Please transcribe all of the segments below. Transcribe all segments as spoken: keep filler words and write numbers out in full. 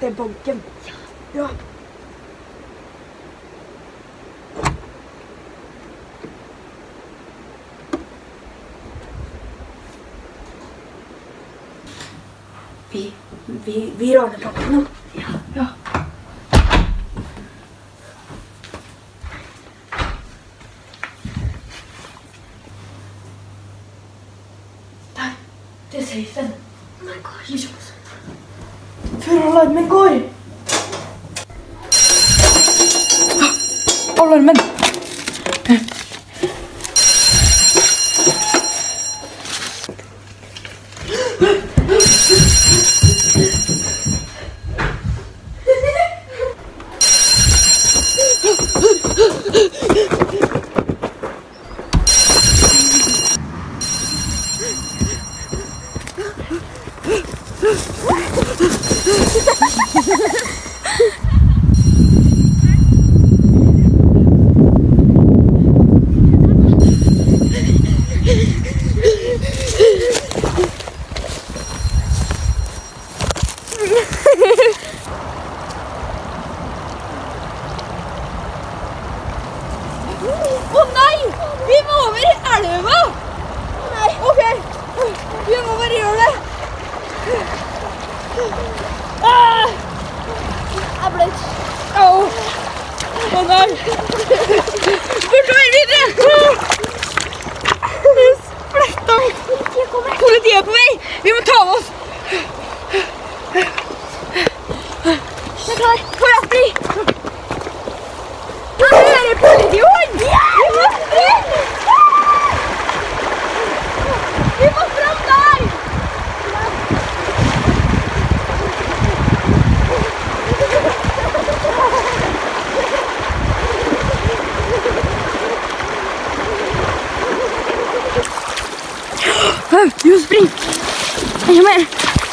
til banken. Ja. Vi, vi, vi raner banken nå. Ja. Ja. Der, det er safen. Oh my gosh. Før alarmen går. Ah, alarmen. Å nei! Vi må over i elva! Nei. Ok, vi må bare gjøre det. Ah! Jeg ble ikke. Åh! Å nei! Bortover videre! Spletta! Politiet er på vei! Vi må ta av oss! Jeg er klar. For å fly! Nå er det politihund! Ja! Vi må springe! Vi må frem der! Vi må springe! Enda mer!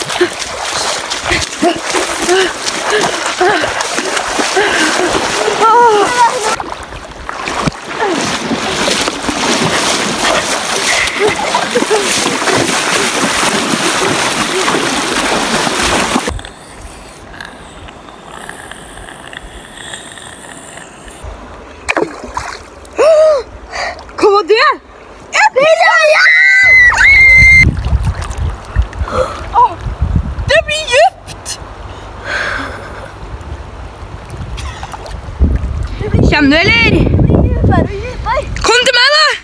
Hva var det? Et piranha! Åh, det blir djupt! Kjem du, eller? Det blir djupere og djupere. Kom til meg, da!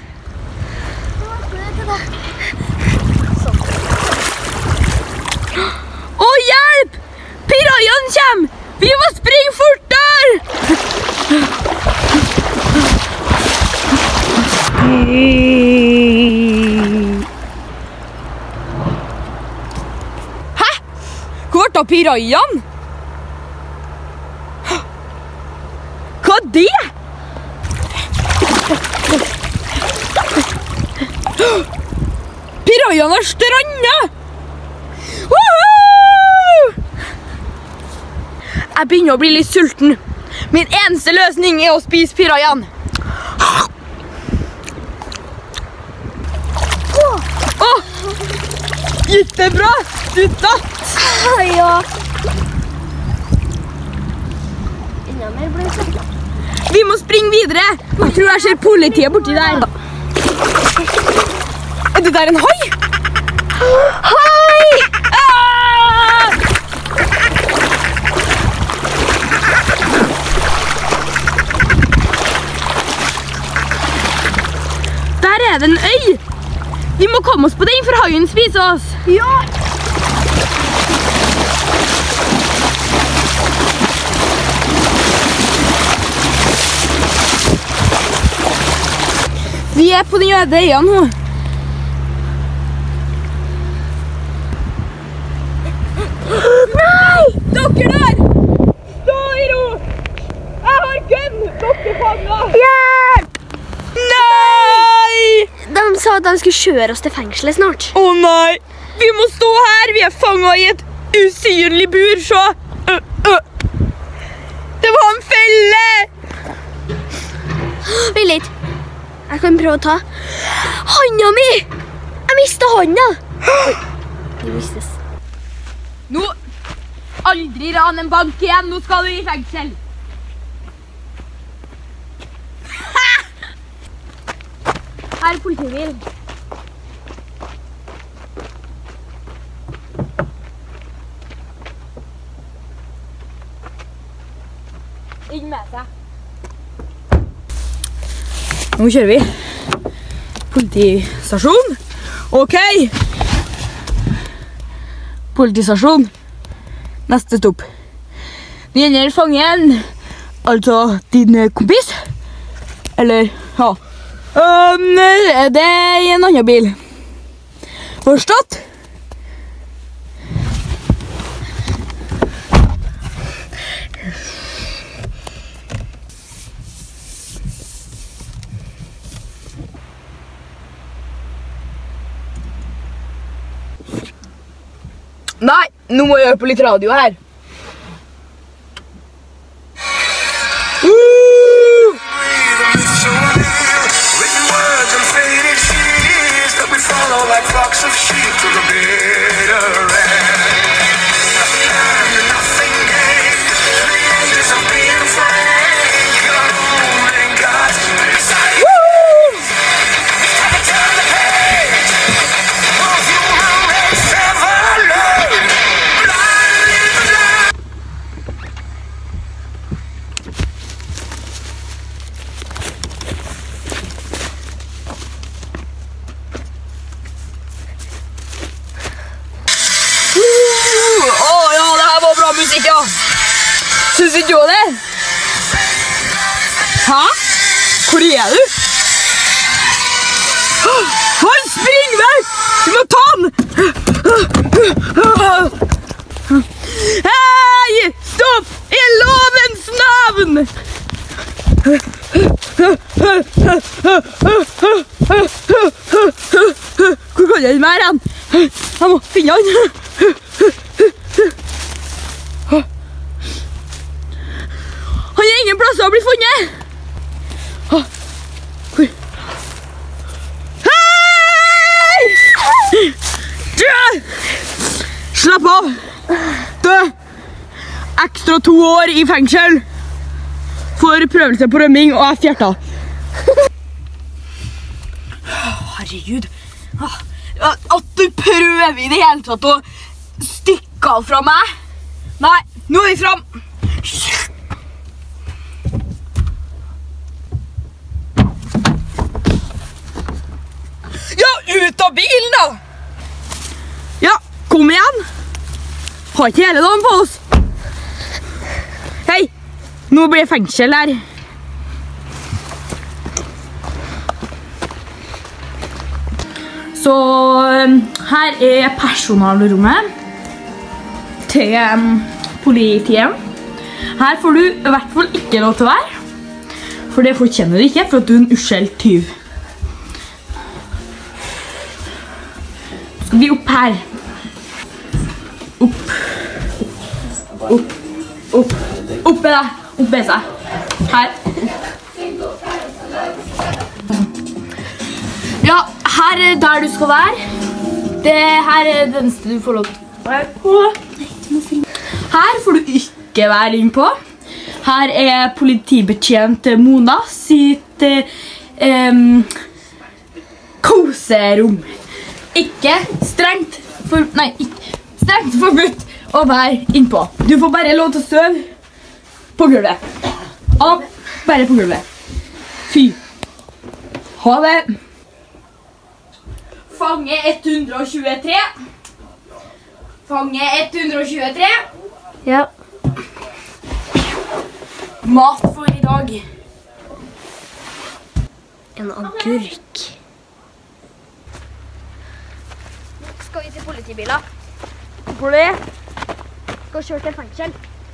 Å, hjelp! Piranhaen kjem! Vi må springe fortere! Hæ? Hvor ble det av piranhaen? Hva er det? Piranhaen har strandet! Woohoo! Jeg begynner å bli litt sulten. Min eneste løsning er å spise piranhaen. Åh! Gikk det bra? Du datt! Ja. Enda mer ble det. Vi må springe videre. Jeg tror jeg ser politiet borti der. Er det der en hai? Hai! Ah! Der er det en øy. Vi må komme oss på den, for haien spiser oss. Ja. Vi er på den øde øya nå. Nei! Dere der! Stå i ro! Jeg har gun! Dere fanger! Hjelp! Nei! De sa at de skulle kjøre oss til fengselet snart. Å nei! Vi må stå her! Vi er fanget i et usynlig bur, så! Uh, uh. Det var en felle! Vent litt. Jeg kan prøve å ta hånda mi! Jeg mistet hånda! Oi, det mistes. Nå aldri rane en bank igjen. Nå skal du i fengsel. Her er politibil. Inn med seg. Nå kjører vi. Politistasjon. Ok. Politistasjon. Neste stopp. Vi ender fangen. Altså din kompis. Eller, ja. Um, det er i en annen bil. Forstått? Nei, nå må jeg høre på litt radio her. Synes ikke du det? Hæ? Hvor er du? Han springer vekk! Du må ta han! Hei! Stopp! I lovens navn! Hvor kan jeg være han? Jeg må finne han. Han er ingen plass å bli funnet! Hei! Dø! Slapp av! Dø! Ekstra to år i fengsel for prøvelse på rømming og jeg fjerta. Herregud. At du prøver i det hele tatt å stikke av fra meg. Nei, nå er vi frem. Ja, ut av bilen da! Ja, kom igjen! Har ikke hele dagen på oss! Hei, nå blir det fengsel her. Så her er personalrommet til politiet. Her får du i hvert fall ikke lov til å være, for det fortjener du ikke for at du er en uskyldig tyv. Vi opp her. Opp. Opp. Opp. Oppe da. Oppe seg. Her. Ja, her er der du skal være. Det her er det eneste du får lov til å være på. Her får du ikke være inn på. Her er politibetjent Mona sitt eh, koserom. Ikke strengt, for, nei, ikke strengt forbudt å være innpå. Du får bare lov til å støve på gulvet. Ja, bare på gulvet. Fy. Ha det. Fange ett hundre og tjuetre. Fange ett hundre og tjuetre. Ja. Mat for i dag. En agurk. Skal vi til politibiler? Hvor det? Skal kjøre til fengsel.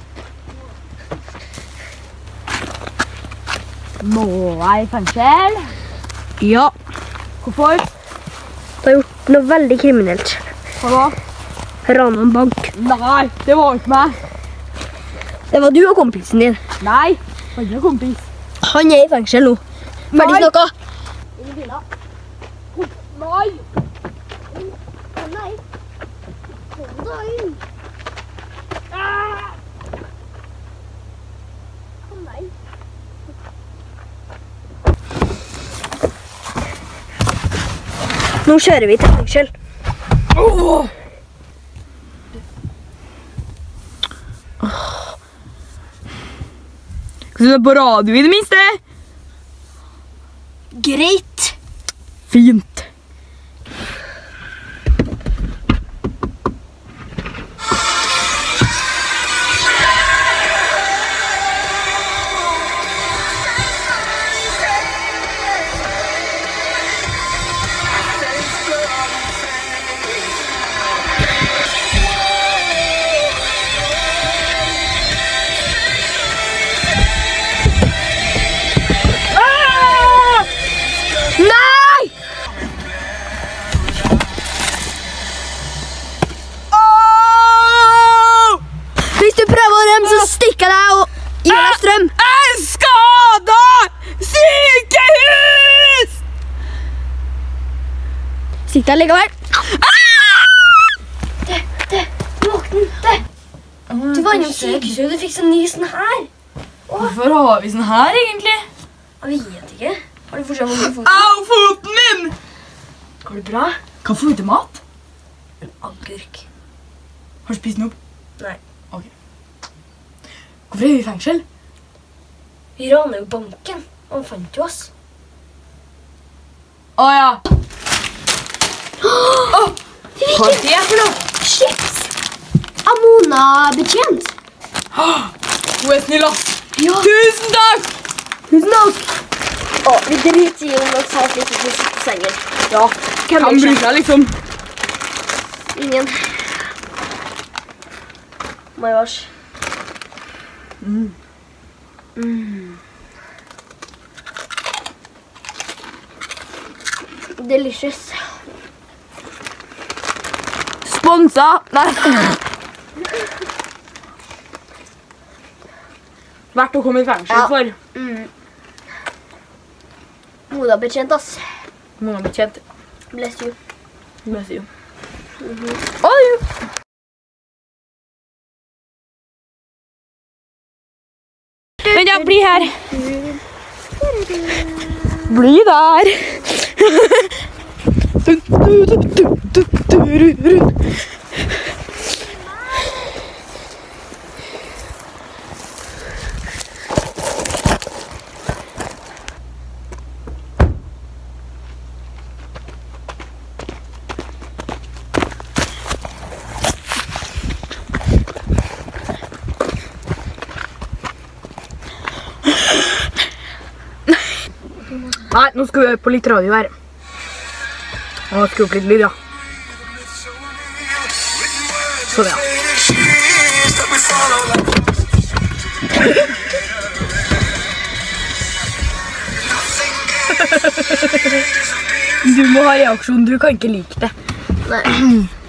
Må jeg i fengsel? Ja. Hvorfor? Du har gjort noe veldig kriminelt. Hva da? Rana en bank. Nei, det var ikke meg. Det var du og kompisen din. Nei, han er kompis. Han er i fengsel nå. Ferdig Nei. snakka. Nei. Nei. Kom da inn. Ah! Nå kjører vi til fengsel. Åh! Skal du se på radio i det minste? Greit. Fint. Stikker deg og gir deg strøm. Jeg er skadet! Sykehus! Stikk deg likevel. Det, det, våkne, det. Du var innom sykehuset, og du fikk sånn ny sånn her. Hvorfor har vi sånn her, egentlig? Jeg vet ikke. Har du fortsatt vondt i foten? Au, foten min! Går det bra? Kan få ut mat? En agurk. Har du spist den opp? Nei. Ok. Hvorfor er vi i fengsel? Vi raner jo banken, og han fant jo oss. Åja. Åh! Det Hva er det for noe? Chips! Amona-betjent. Hun er snill, ass. Ja. Tusen takk! Tusen takk. Åh, vi driter i om han sa at vi ikke skulle sitte på sengen. Ja, Hvem han bryr bruker deg liksom. Ingen. My gosh. Mm. Mm. Delicious. Sponsa. Nei. Vært å komme i fengsel Ja. for. Mm. Moda betjent, ass. Noen har betjent. Bless you. Bless you. Mm-hmm. Oi! Men ja, bli her. Bli der. Nei, nå skal vi høre på litt radio her. Nå skal vi opp litt lyd, ja. Sånn, ja. Du må ha reaksjon, du kan ikke like det. Nei.